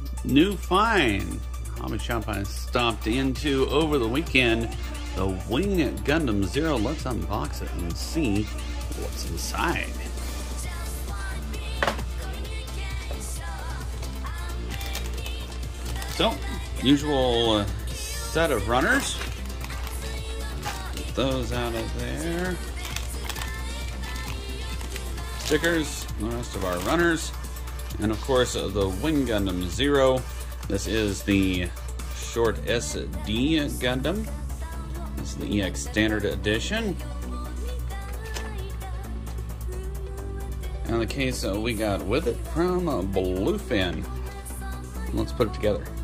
new find hobby shop I stopped into over the weekend, the Wing Gundam Zero. Let's unbox it and see what's inside. So, usual set of runners. Get those out of there. Stickers, the rest of our runners. And of course, the Wing Gundam Zero. This is the short SD Gundam. This is the EX Standard Edition. And the case we got with it from BlueFin. Let's put it together.